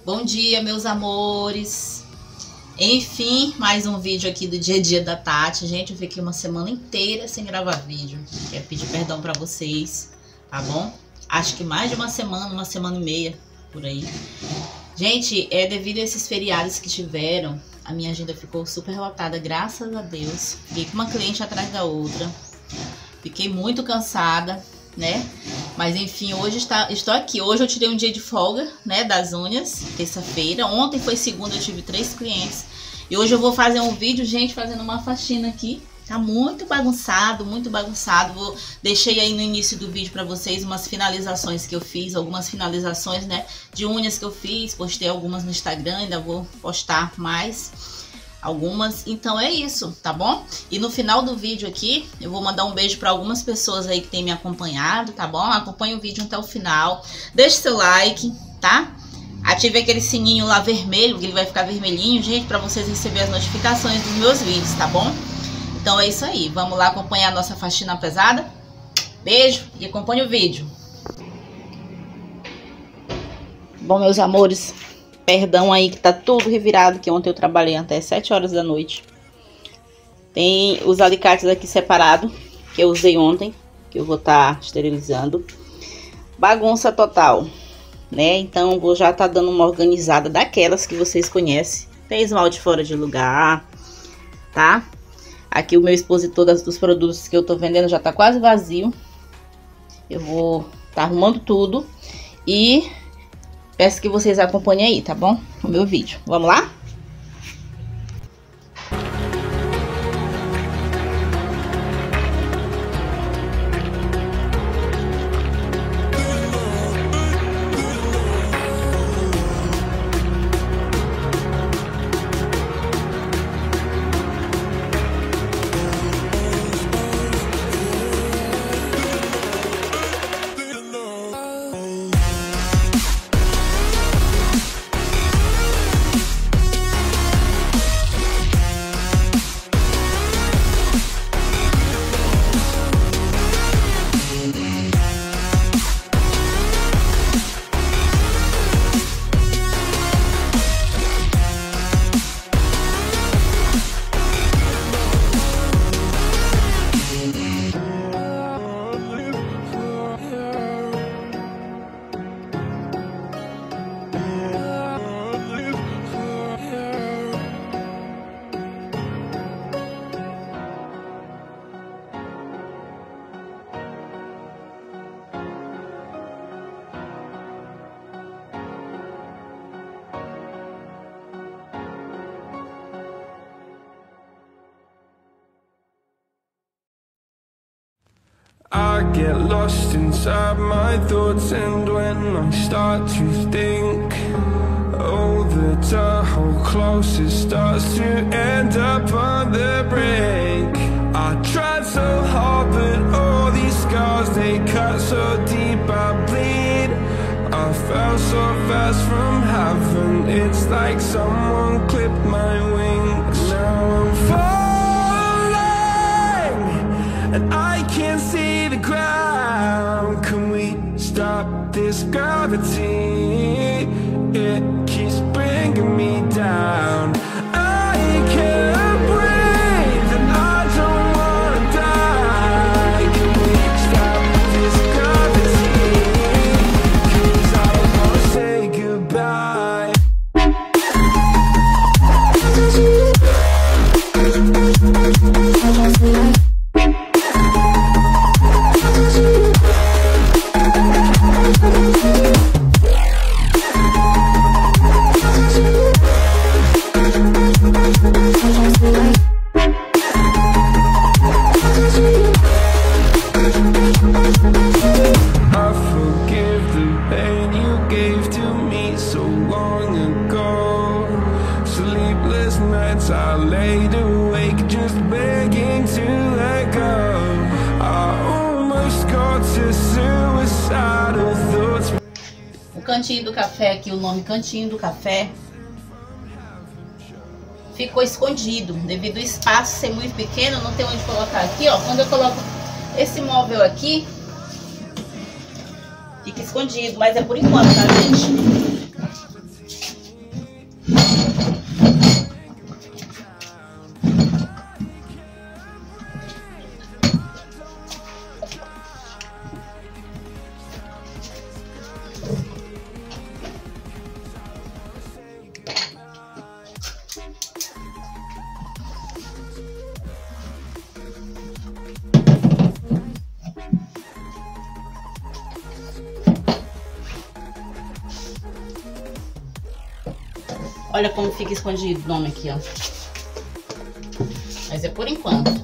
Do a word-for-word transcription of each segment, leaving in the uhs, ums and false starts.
Bom dia, meus amores. Enfim, mais um vídeo aqui do dia a dia da Tati. Gente, eu fiquei uma semana inteira sem gravar vídeo. Quero pedir perdão pra vocês, tá bom? Acho que mais de uma semana, uma semana e meia, por aí. Gente, é devido a esses feriados que tiveram, a minha agenda ficou super lotada, graças a Deus. Fiquei com uma cliente atrás da outra. Fiquei muito cansada, né? Mas enfim, hoje está, estou aqui. Hoje eu tirei um dia de folga, né, das unhas, terça-feira. Ontem foi segunda, eu tive três clientes. E hoje eu vou fazer um vídeo, gente, fazendo uma faxina aqui. Tá muito bagunçado, muito bagunçado. Vou, deixei aí no início do vídeo pra vocês umas finalizações que eu fiz, algumas finalizações, né, de unhas que eu fiz. Postei algumas no Instagram, ainda vou postar mais algumas. Então é isso, tá bom? E no final do vídeo aqui, eu vou mandar um beijo para algumas pessoas aí que tem me acompanhado, tá bom? Acompanhe o vídeo até o final. Deixe seu like, tá? Ative aquele sininho lá vermelho, que ele vai ficar vermelhinho, gente, para vocês receberem as notificações dos meus vídeos, tá bom? Então é isso aí. Vamos lá acompanhar a nossa faxina pesada? Beijo e acompanhe o vídeo. Bom, meus amores, perdão aí que tá tudo revirado, que ontem eu trabalhei até sete horas da noite. Tem os alicates aqui separados, que eu usei ontem, que eu vou estar tá esterilizando. Bagunça total, né? Então vou já tá dando uma organizada daquelas que vocês conhecem. Tem esmalte fora de lugar, tá? Aqui o meu expositor das, dos produtos que eu tô vendendo já tá quase vazio. Eu vou tá arrumando tudo e peço que vocês acompanhem aí, tá bom? O meu vídeo. Vamos lá? I get lost inside my thoughts, and when I start to think, oh, the Tahoe close, it starts to end up on the brink. I tried so hard, but all these scars, they cut so deep, I bleed. I fell so fast from heaven, it's like someone clipped my wings. Now I'm falling, and I can't see the ground. Can we stop this gravity? It keeps bringing me down. I can't breathe and I don't wanna die. Can we stop this gravity? 'Cause I don't wanna say goodbye. I laid awake just begging to let go. I almost got to suicidal thoughts. O cantinho do café aqui, o nome Cantinho do Café, ficou escondido devido ao espaço ser muito pequeno, não tem onde colocar aqui, ó. Quando eu coloco esse móvel aqui, fica escondido, mas é por enquanto, tá, gente? Olha como fica escondido o nome aqui, ó. Mas é por enquanto.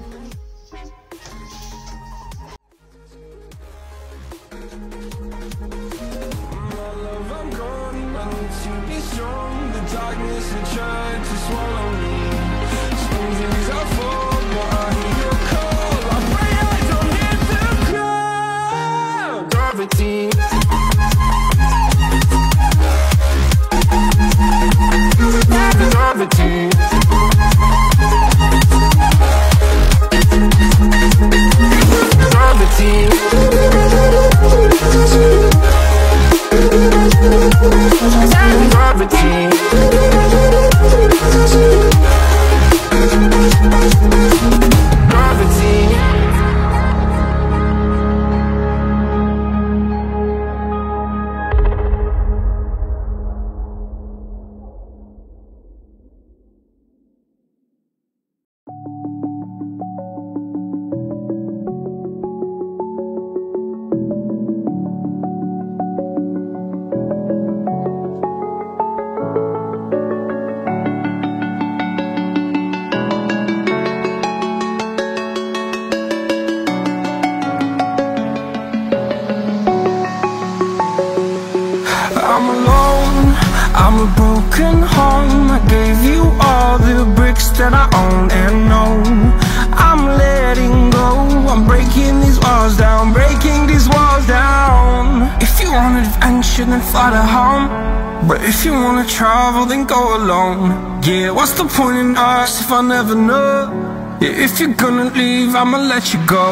I'm alone, I'm a broken home. I gave you all the bricks that I own and know. I'm letting go, I'm breaking these walls down, breaking these walls down. If you want adventure, then fly to home. But if you wanna travel, then go alone. Yeah, what's the point in us if I never know? Yeah, if you're gonna leave, I'ma let you go.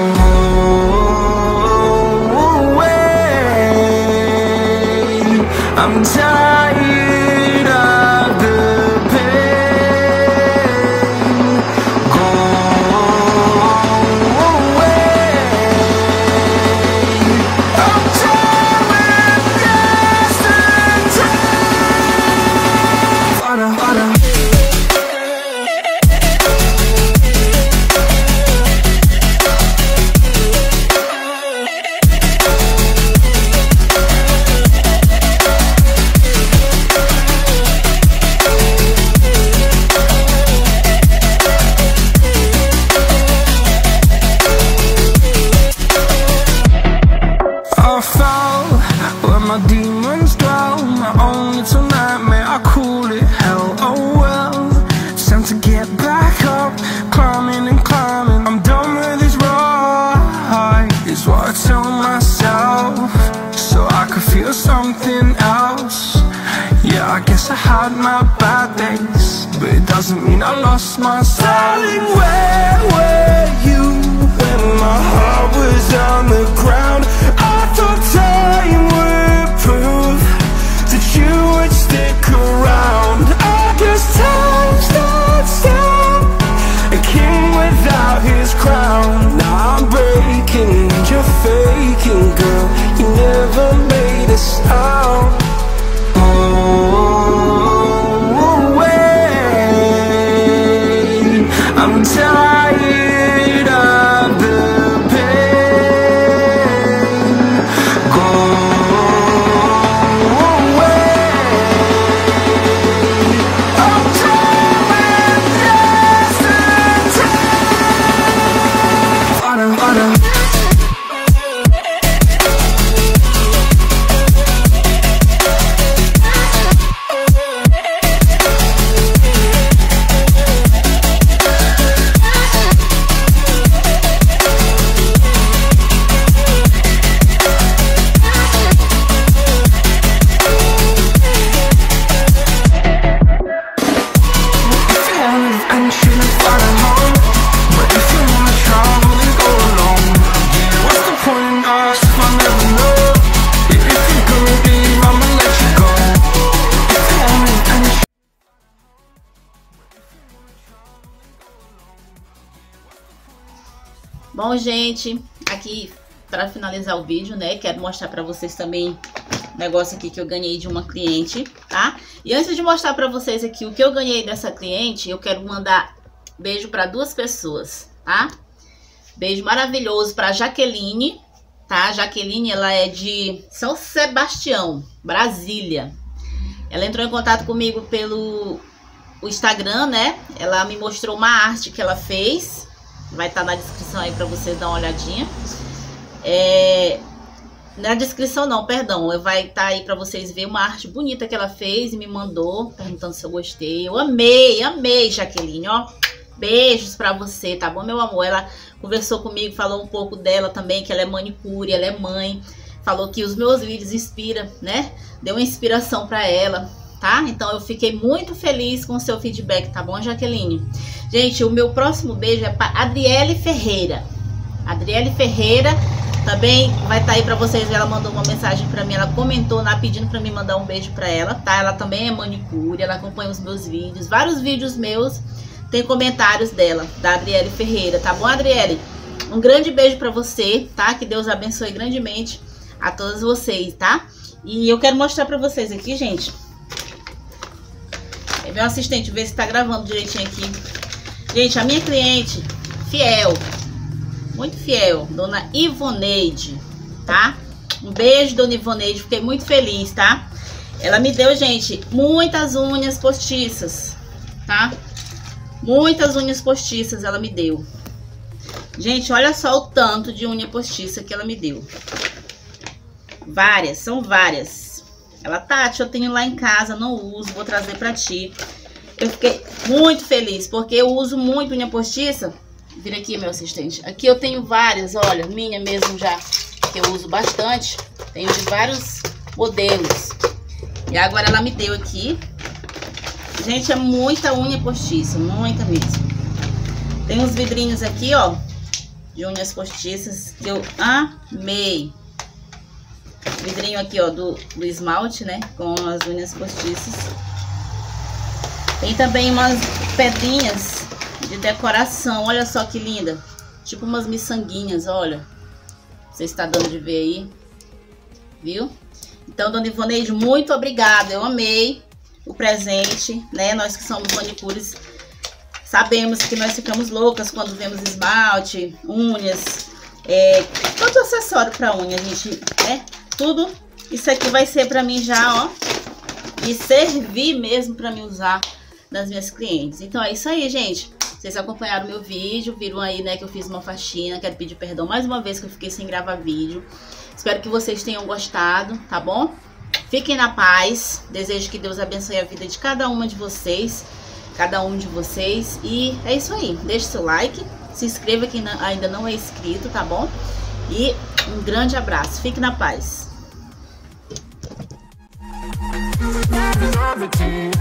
I'm tired of the pain. Go away. I'm tired of yesterday. Harder, harder. My demons dwell, my own little nightmare, I call it hell, oh well. It's time to get back up, climbing and climbing. I'm done with this ride, is what I tell myself, so I could feel something else. Yeah, I guess I had my bad days, but it doesn't mean I lost myself. Darling, where were you when my heart was on the ground? I thought time would prove that you would stick around. I guess time starts down, a king without his crown. Now I'm breaking and you're faking, girl. You never made a sound. Oh, wait, I'm tired of the pain. Go Bom, gente, aqui para finalizar o vídeo, né, quero mostrar para vocês também um negócio aqui que eu ganhei de uma cliente, tá? E antes de mostrar para vocês aqui o que eu ganhei dessa cliente, eu quero mandar beijo para duas pessoas, tá? Beijo maravilhoso para Jaqueline, tá? Jaqueline, ela é de São Sebastião, Brasília. Ela entrou em contato comigo pelo o Instagram, né? Ela me mostrou uma arte que ela fez. Vai estar na descrição aí pra vocês dar uma olhadinha. É... Na descrição não, perdão. Vai estar aí pra vocês verem uma arte bonita que ela fez e me mandou, perguntando se eu gostei. Eu amei, amei, Jaqueline, ó. Beijos pra você, tá bom, meu amor? Ela conversou comigo, falou um pouco dela também, que ela é manicure, ela é mãe. Falou que os meus vídeos inspiram, né? Deu uma inspiração pra ela, tá? Então eu fiquei muito feliz com o seu feedback, tá bom, Jaqueline? Gente, o meu próximo beijo é pra Adriele Ferreira. Adriele Ferreira também vai estar aí pra vocês. Ela mandou uma mensagem pra mim, ela comentou lá pedindo pra mim mandar um beijo pra ela, tá? Ela também é manicure, ela acompanha os meus vídeos, vários vídeos meus tem comentários dela, da Adriele Ferreira, tá bom, Adriele? Um grande beijo pra você, tá? Que Deus abençoe grandemente a todos vocês, tá? E eu quero mostrar pra vocês aqui, gente. Meu assistente, ver se tá gravando direitinho aqui. Gente, a minha cliente fiel, muito fiel, dona Ivoneide, tá? Um beijo, dona Ivoneide, fiquei muito feliz, tá? Ela me deu, gente, muitas unhas postiças, tá? Muitas unhas postiças ela me deu. Gente, olha só o tanto de unha postiça que ela me deu. Várias, são várias. Ela, Tati, eu tenho lá em casa, não uso, vou trazer pra ti. Eu fiquei muito feliz, porque eu uso muito unha postiça. Vira aqui, meu assistente. Aqui eu tenho várias, olha, minha mesmo já, que eu uso bastante. Tenho de vários modelos. E agora ela me deu aqui. Gente, é muita unha postiça, muita mesmo. Tem uns vidrinhos aqui, ó, de unhas postiças que eu amei. Vidrinho aqui, ó, do, do esmalte, né, com as unhas postiças. Tem também umas pedrinhas de decoração, olha só que linda. Tipo umas miçanguinhas, olha. Você está dando de ver aí, viu? Então, dona Ivoneide, muito obrigada, eu amei o presente, né? Nós que somos manicures, sabemos que nós ficamos loucas quando vemos esmalte, unhas, é, todo acessório para unha, gente, né? Tudo isso aqui vai ser para mim já, ó, e servir mesmo para mim usar nas minhas clientes. Então é isso aí, gente. Vocês acompanharam meu vídeo, viram aí, né, que eu fiz uma faxina. Quero pedir perdão mais uma vez que eu fiquei sem gravar vídeo. Espero que vocês tenham gostado, tá bom? Fiquem na paz. Desejo que Deus abençoe a vida de cada uma de vocês, cada um de vocês. E é isso aí. Deixe seu like, se inscreva quem ainda não é inscrito, tá bom? E um grande abraço. Fique na paz.